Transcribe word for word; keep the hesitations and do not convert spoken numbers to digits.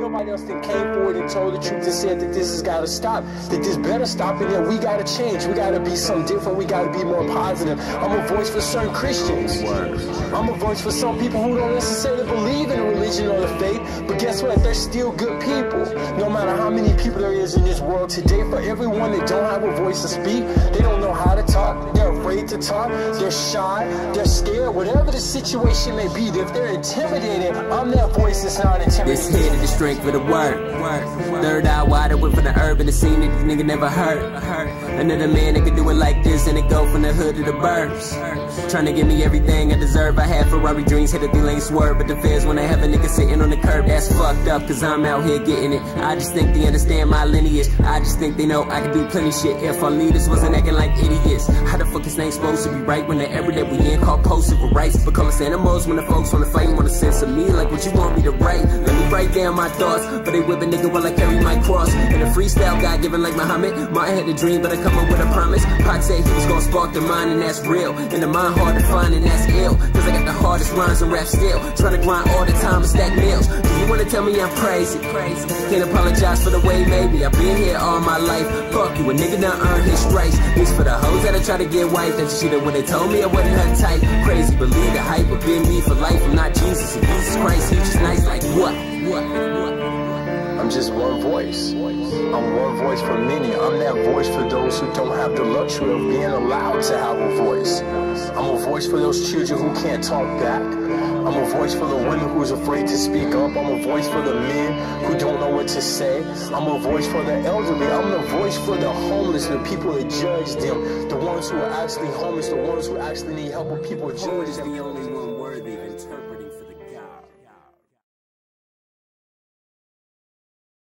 nobody else that came forward and told the truth and said that this has got to stop, that this better stop, and that we got to change. We got to be something different. We got to be more positive. I'm a voice for certain Christians. I'm a voice for some people who don't necessarily believe in a religion or the faith, but guess what? They're still good people. No matter how many people there is in this world today, for everyone that don't have a voice to speak, they don't know how to talk, they're afraid to talk, they're shy, they're scared, whatever the situation may be, if they're intimidated, I'm that voice that's not intimidated. This head is the strength for the word. Third eye wide open from the urban, the scene that these niggas never heard. Another man that could do it like this, and it go from the hood to the burbs. Trying to give me everything I deserve. I had Ferrari dreams, hit a three-lane swerve, but the feds when I have a nigga sitting on the curb. That's fucked up, cause I'm out here getting it. I just think they understand my lineage. I just think they know I can do plenty shit. If our leaders wasn't acting like idiots, how the fuck is things supposed to be right when the era that we in called post-civil rights? But call us animals when the folks wanna fight and wanna censor me like what you want me to write. Let me write down my thoughts, but they whip a nigga while I carry my cross. And a freestyle guy giving like Muhammad. Martin had a dream, but I come up with a promise. Pac said he was gonna spark the mind, and that's real. And the mind hard to find, and that's ill, cause I got the hardest rhymes and rap still. Trying to grind all the time and stack meals. Do you wanna tell me I'm crazy? Crazy. Can't apologize for the way, maybe I've been here all my life. Fuck you, a nigga done earned his stripes. This for the hoes that I try to get wiped. That shit when they told me I wasn't her type. Crazy, believe the hype, but been me for life. I'm not Jesus, and Jesus Christ, he just nice like what? What? What? I'm just one voice. I'm one voice for many. I'm that voice for those who don't have the luxury of being allowed to have a voice. I'm a voice for those children who can't talk back. I'm a voice for the women who's afraid to speak up. I'm a voice for the men who don't know what to say. I'm a voice for the elderly. I'm the voice for the homeless, the people that judge them, the ones who are actually homeless, the ones who actually need help, but people judge them. The only one worthy of interpreting for the